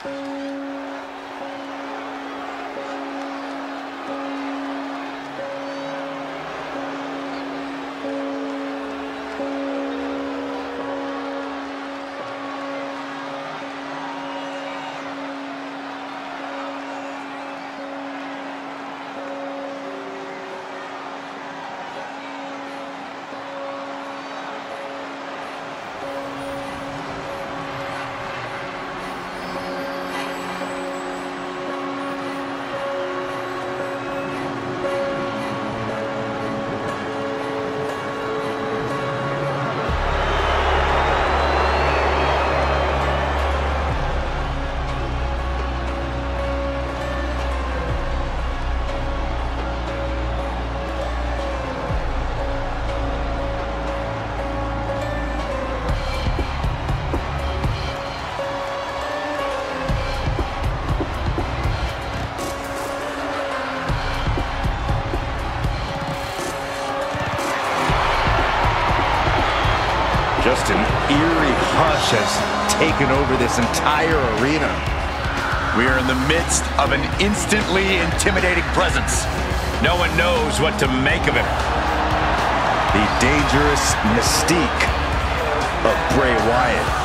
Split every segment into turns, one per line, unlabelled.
Just an eerie hush has taken over this entire arena.
We are in the midst of an instantly intimidating presence. No one knows what to make of him.
The dangerous mystique of Bray Wyatt.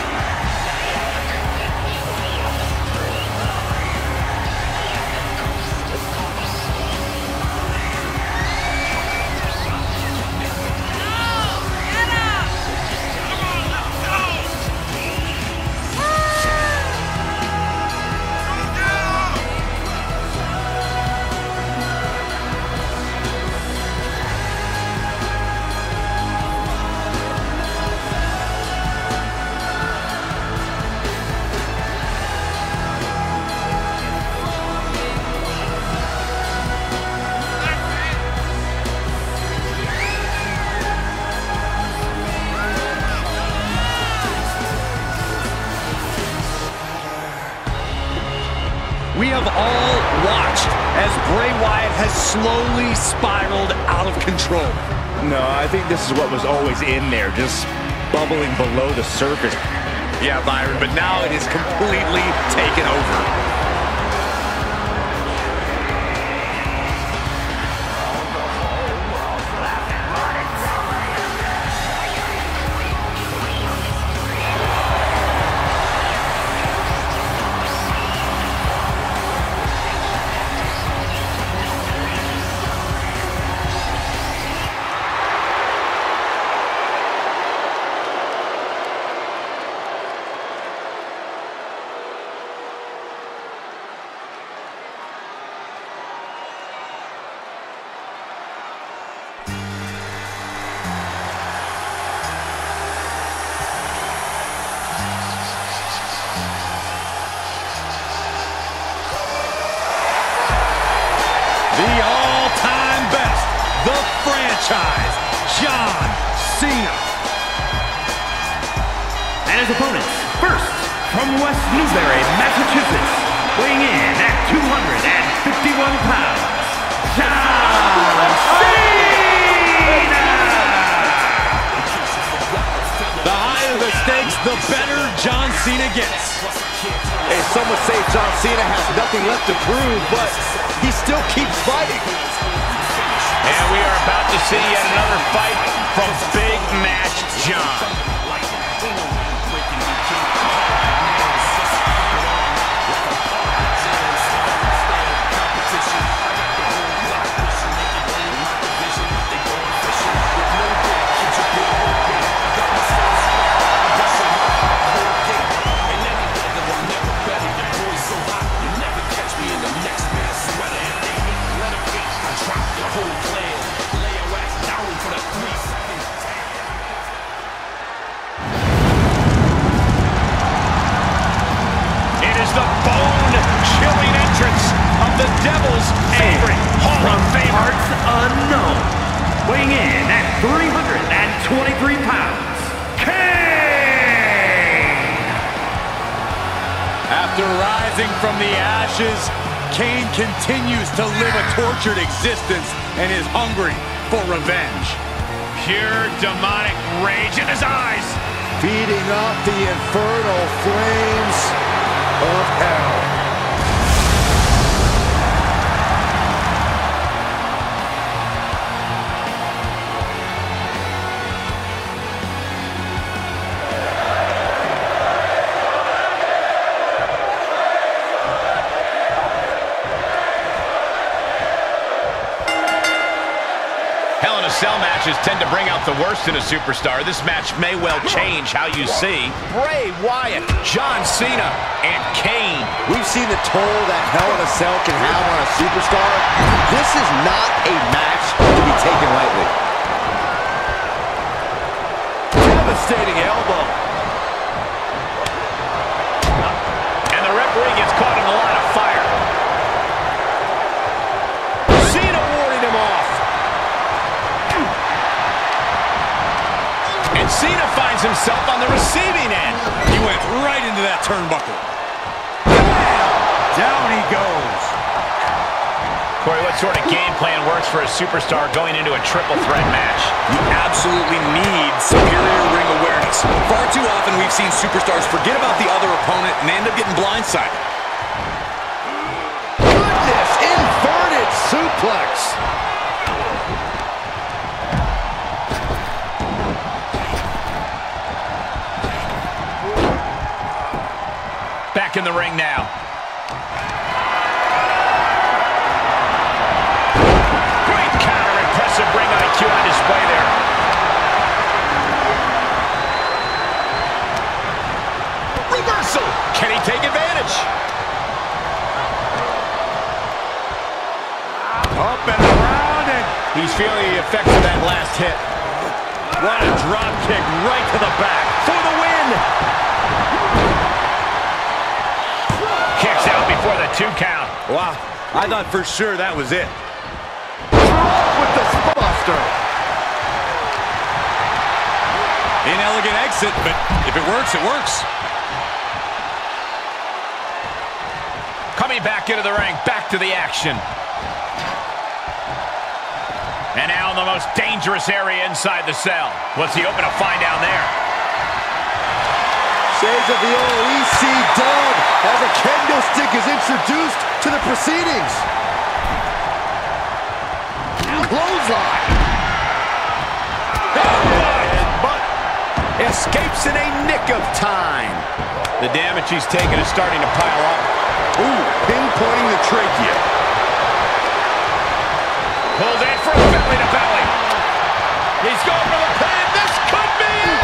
We have all watched as Bray Wyatt has slowly spiraled out of control.
No, I think this is what was always in there, just bubbling below the surface.
Yeah, Byron, but now it is completely taken over. The all-time best, the franchise, John Cena.
And his opponents, first, from West Newbury, Massachusetts, weighing in at 251 pounds, John Cena!
The higher the stakes, the better John Cena gets.
Hey, some would say John Cena has nothing left to prove, but he still keeps fighting.
And we are about to see yet another fight from Big Match John. The Devil's favorite Hall of Famer.
Parts unknown, weighing in at 323 pounds, Kane!
After rising from the ashes, Kane continues to live a tortured existence and is hungry for revenge. Pure demonic rage in his eyes.
Feeding up the infernal flames. of hell.
Cell matches tend to bring out the worst in a superstar. This match may well change how you see Bray Wyatt, John Cena, and Kane.
We've seen the toll that Hell in a Cell can have on a superstar. This is not a match to be taken lightly. Devastating elbow.
And the referee gets caught in a lot of fire. Cena warding him off. And Cena finds himself on the receiving end. He went right into that turnbuckle.
Down he goes.
Corey, what sort of game plan works for a superstar going into a triple threat match?
You absolutely need superior ring awareness. Far too often we've seen superstars forget about the other opponent and end up getting blindsided.
Goodness, inverted suplex.
Back in the ring now. Great counter, impressive ring IQ on display there. Reversal. Can he take advantage?
Up and around, and
He's feeling the effects of that last hit.
what a drop kick right to the back for the win.
Kicks out before the 2 count.
Wow, I thought for sure that was it.
With the buster.
Inelegant exit, but if it works, it works.
Coming back into the ring, back to the action. And now in the most dangerous area inside the cell. What's he open to find down there?
Shades of the old EC Dub as a kendo stick is introduced to the proceedings. Clothesline.
But escapes in a nick of time. The damage he's taken is starting to pile up.
Ooh, pinpointing the trachea.
Pulled in from belly to belly. He's going for the pin. This could be it.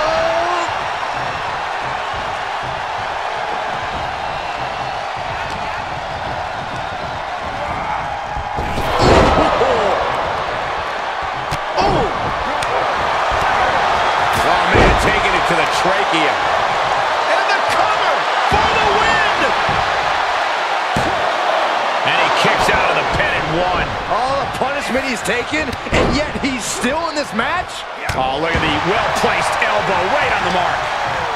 Oh, man, taking it to the trachea. And the cover for the win. And he kicks out of the pin and one.
All the punishment he's taken, and yet he's still in this match?
Oh, look at the well-placed elbow right on the mark.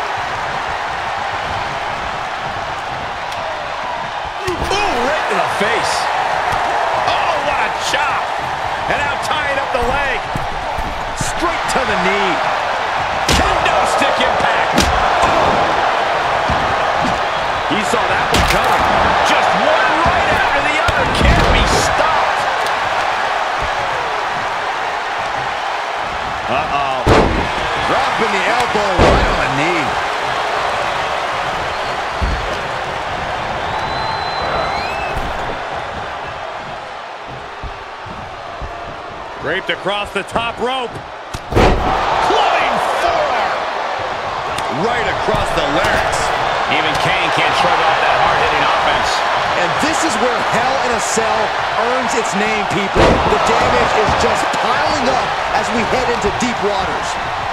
Ooh, right in the face. Oh, what a chop. And now tying up the leg.
Straight to the knee.
Kendo stick impact.
He saw that one coming.
Just one right after the other. Can't be stopped. Uh-oh.
Dropping the elbow right on the knee.
Draped across the top rope.
Clubbing forearm.
Right across the larynx.
Even Kane can't shrug off that hard-hitting offense.
And this is where Hell in a Cell earns its name, people. The damage is just piling up as we head into deep waters.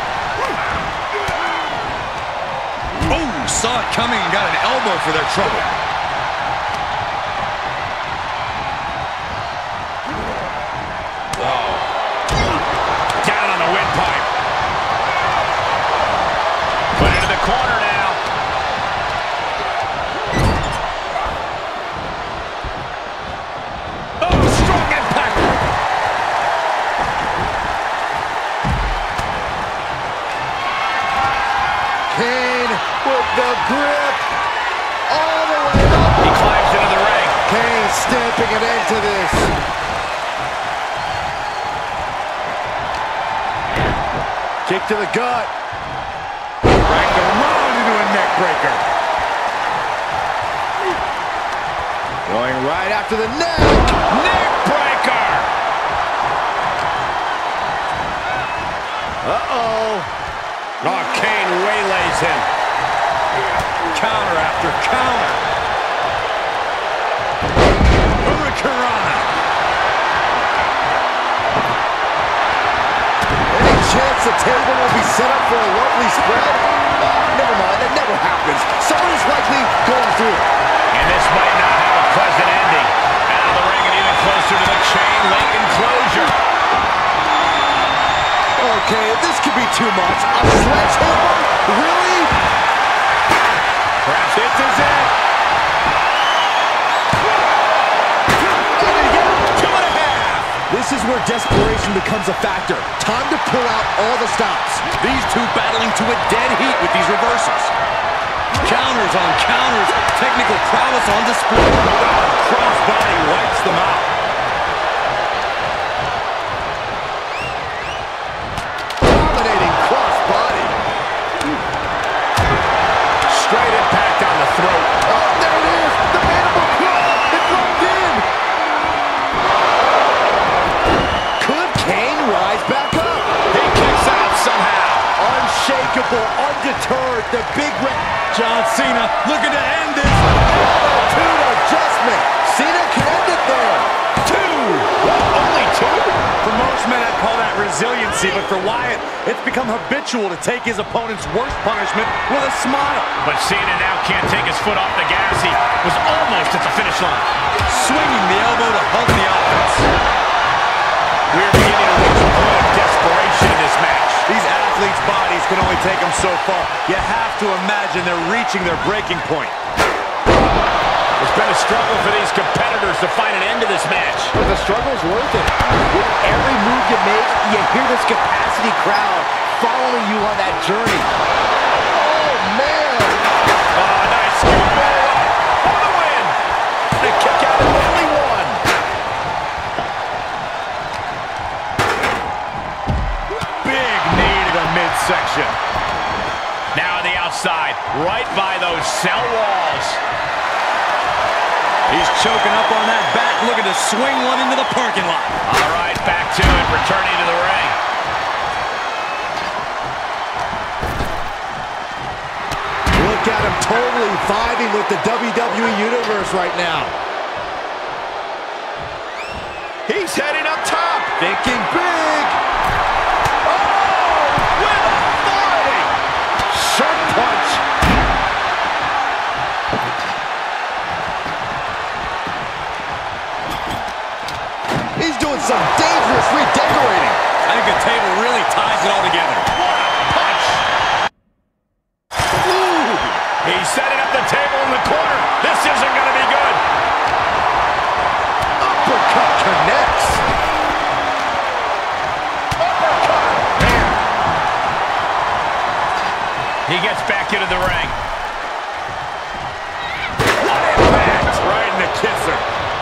Oh, saw it coming and got an elbow for their trouble.
Down on the windpipe. Put into the corner now. Oh, strong impact.
Kane with the grip. all the way up.
He climbs into the ring.
Kane stamping an end to this. Kick to the gut.
Dragged around into a neck breaker.
Going right after the neck.
Neck breaker.
Uh-oh.
Oh, Kane waylays him. Counter after counter. Hurricanrana.
Any chance the table will be set up for a lovely spread? Never mind, that never happens. Someone is likely going through it.
And this might not have a pleasant ending. Out of the ring and even closer to the chain link enclosure.
Okay, this could be too much. A sledgehammer? Really?
Perhaps this is it.
And again, 2.5. This is where desperation becomes a factor. Time to pull out all the stops.
These two battling to a dead heat with these reversals. Counters on counters. Technical prowess on display.
Crossbody wipes them out.
Dominating crossbody.
Straight impact on the throat.
Oh, there it is. The mandible claw. It's locked in. Could Kane rise back up?
He kicks out somehow.
Unshakable, undeterred, the big red.
John Cena looking to end this.
Attitude adjustment. Cena can end it there. 2.
Only 2?
For most men, I'd call that resiliency, but for Wyatt, it's become habitual to take his opponent's worst punishment with a smile.
But Cena now can't take his foot off the gas. He was almost at the finish line.
Swinging the elbow to help the offense.
We're beginning to reach a point of desperation in this match.
These athletes' bodies can only take them so far. You have to imagine they're reaching their breaking point.
It's been a struggle for these competitors to find an end to this match.
But the struggle's worth it. With every move you make, you hear this capacity crowd following you on that journey. Oh, man.
Oh, nice scoop roll up for the win. The kick out of only 1. Big knee to the midsection. Now on the outside, right by those cell walls.
He's choking up on that back, looking to swing one into the parking lot.
All right, back to it, returning to the ring.
Look at him totally vibing with the WWE Universe right now.
He's heading up top.
Thinking big.
Oh, with authority. Sharp punch.
He's doing some dangerous redecorating.
I think the table really ties it all together.
What a punch.
Ooh.
He's setting up the table in the corner. This isn't going to be good.
Uppercut connects.
Uppercut. Man. He gets back into the ring. What impact.
Right in the kisser.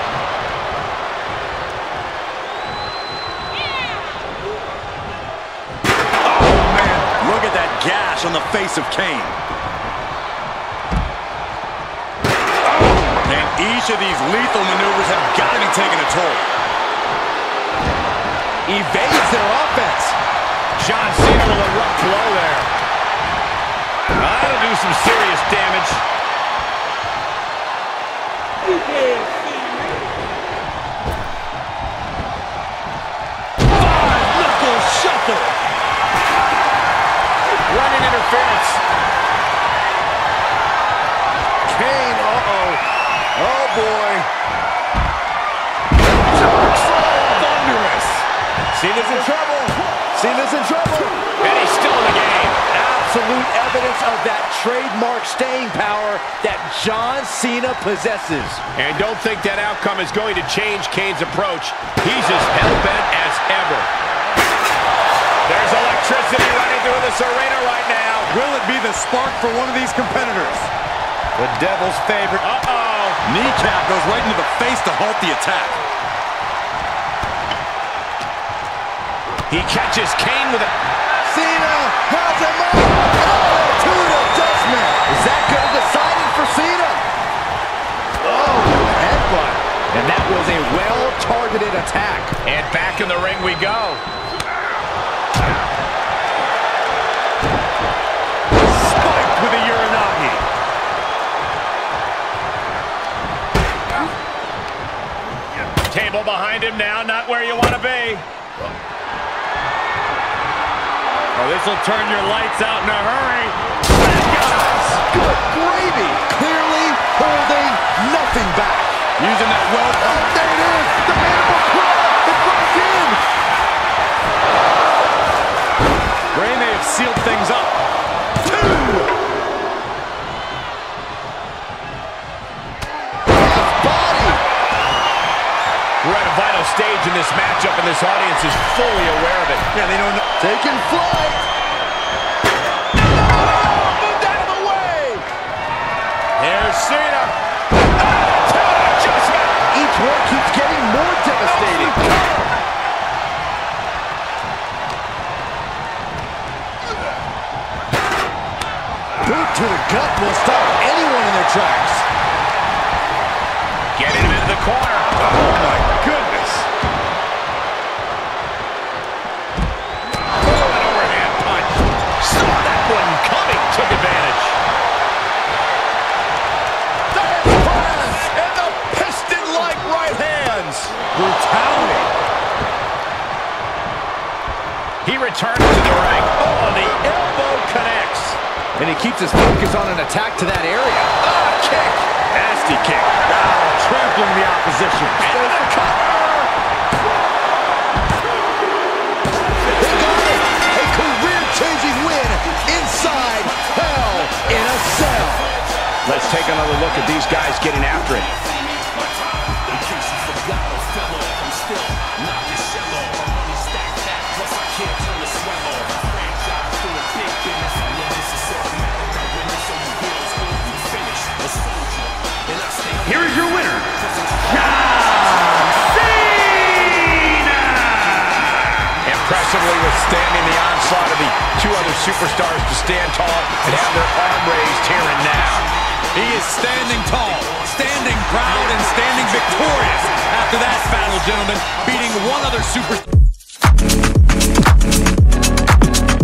Gash on the face of Kane. And each of these lethal maneuvers have got to be taking a toll.
Evades their offense.
John Cena with a rough blow there. That'll do some serious damage.
Five-knuckle shuffle.
Running interference.
Kane, oh boy.
Thunderous.
Cena's in trouble. Cena's in trouble.
And he's still in the game.
Absolute evidence of that trademark staying power that John Cena possesses.
And don't think that outcome is going to change Kane's approach. He's as hell-bent as ever. There's electricity running through this arena right now.
Will it be the spark for one of these competitors? The Devil's favorite. Uh-oh. Kneecap goes right into the face to halt the attack.
He catches Kane with it.
Cena has him up. Attitude adjustment. Is that going to decide it for Cena? Oh, headbutt. And that was a well-targeted attack.
And back in the ring we go.
Spiked with a Uranagi.
Table behind him now, not where you want to be.
Oh, this will turn your lights out in a hurry.
Good gravy. Clearly holding nothing back.
Using that well.
Oh, there it is. The mandible claw. It breaks in.
Bray may have sealed things up.
We're at a vital stage in this matchup, and this audience is fully aware of it.
Yeah, they don't know.
Taking flight. Oh, moved out of the way.
Here's Cena.
Adjustment.
Each one keeps getting more devastating. Boot to the gut will stop anyone in their tracks.
Getting him into the corner.
Oh, my goodness.
Oh, an overhand punch. Saw that one coming. Took advantage.
Press and the piston-like right hands.
Brutality.
He returns to the ring. Oh, the elbow connects.
And he keeps his focus on an attack to that area.
Ah, kick.
Nasty kick. Trampling the opposition.
And the cover.
They got it. A career-changing win inside Hell in a Cell.
Let's take another look at these guys getting after it.
Here is your winner, John Cena!
Impressively withstanding the onslaught of the two other superstars to stand tall and have their arm raised here and now.
He is standing tall, standing proud, and standing victorious after that battle, gentlemen, beating one other superstar.